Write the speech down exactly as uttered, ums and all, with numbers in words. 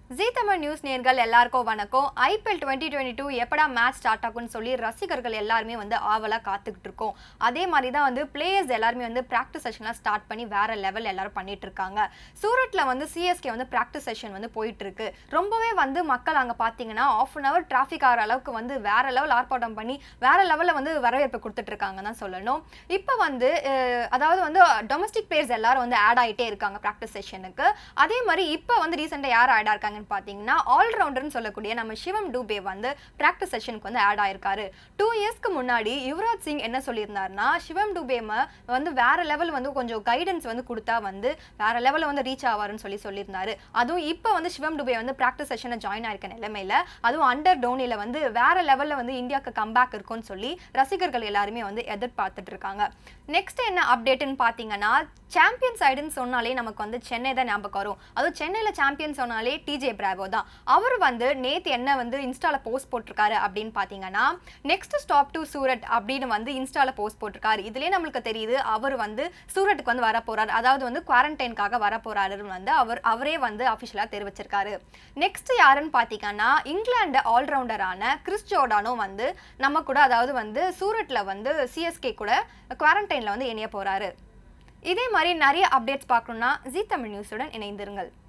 ஜீ Tamil news நேயர்கள் எல்லாருக்கும் வணக்கம். ஐபிஎல் டுவெண்ட்டி டுவெண்ட்டி டூ எப்படா மேட்ச் ஸ்டார்ட் ஆகும்னு சொல்லி ரசிகர்கள் எல்லாருமே வந்து ஆவலா காத்துக்கிட்டு இருக்கோம். அதே மாதிரி தான் வந்து பிளேயர்ஸ் எல்லாருமே வந்து பிராக்டிஸ் செஷன்லாம் ஸ்டார்ட் பண்ணி வேற லெவல் எல்லாரும் பண்ணிட்டு இருக்காங்க. சூரத்ல வந்து சிஎஸ்கே வந்து பிராக்டிஸ் செஷன் வந்து போயிட்டு இருக்கு. ரொம்பவே வந்து மக்கள் அங்க பாத்தீங்கன்னா ஆஃப் அன் அவர் டிராஃபிக் ஆகிற அளவுக்கு வந்து வேற லெவல் ஆர்ப்பாட்டம் பண்ணி வேற லெவல்ல வந்து வரவேற்பு கொடுத்துட்டு இருக்காங்க தான் சொல்லணும். இப்போ வந்து அதாவது வந்து டொமஸ்டிக் பிளேயர்ஸ் எல்லாரும் வந்து ஆட் ஆயிட்டே இருக்காங்க பிராக்டிஸ் செஷனுக்கு. அதே மாதிரி இப்போ வந்து ரீசெண்டா யார் ஆட் ஆயிருக்காங்க பாத்தீங்கன்னா ஆல்ரவுண்டர்னு சொல்லக்கூடிய நம்ம சிவம் டூபே வந்து பிராக்டிஸ் செஷனுக்கு வந்து ஆட் ஆயிருக்காரு. டூ இயர்ஸ்க்கு முன்னாடி யுவராஜ் சிங் என்ன சொல்லியிருந்தாருன்னா சிவம் டூபே வந்து வேற லெவல் வந்து கொஞ்சம் கைடன்ஸ் வந்து கொடுத்தா வந்து வேற லெவல்ல வந்து ரீச் ஆவாருன்னு சொல்லி சொல்லியிருந்தாரு. அதுவும் இப்போ வந்து சிவம் டூபே வந்து பிராக்டிஸ் செஷனை ஜாயின் ஆயிருக்க நிலைமையில அதுவும் அண்டர் டோனில வந்து வேற லெவல்ல வந்து இந்தியாவுக்கு கம்பேக் இருக்கும்னு சொல்லி ரசிகர்கள் எல்லாருமே வந்து எதிர்பார்த்துட்டு இருக்காங்க. நெக்ஸ்ட் என்ன அப்டேட்னு பாத்தீங்கன்னா சாம்பியன் சைடுன்னு சொன்னாலே நமக்கு வந்து சென்னை தான் ஞாபகம் வரும். அதுவும் சென்னையில சாம்பியன் சொன்னாலே டிஜே பிராவோ தான். அவர் வந்து நேத்து என்ன வந்து இன்ஸ்டால போஸ்ட் போட்டிருக்காரு அப்படின்னு பாத்தீங்கன்னா நெக்ஸ்ட் ஸ்டாப் டு சூரத் அப்படின்னு வந்து இன்ஸ்டால போஸ்ட் போட்டிருக்காரு. இதுலயே நம்மளுக்கு தெரியுது அவர் வந்து சூரத்துக்கு வந்து வர போறாரு, அதாவது வந்து குவாரண்டைனுக்காக வர போறாருன்னு வந்து அவர் அவரே வந்து அபிஷியலா தெரிவிச்சிருக்காரு. நெக்ஸ்ட் யாருன்னு பாத்தீங்கன்னா இங்கிலாந்து ஆல்ரவுண்டரான கிறிஸ் ஜோர்டானும் வந்து நம்ம கூட அதாவது வந்து சூரத்ல வந்து சிஎஸ்கே கூட குவாரண்டைன்ல வந்து இணைய போறாரு. இதே மாதிரி நிறைய அப்டேட்ஸ் பார்க்கணும்னா ஜீ தமிழ் நியூஸுடன் இணைந்திருங்கள்.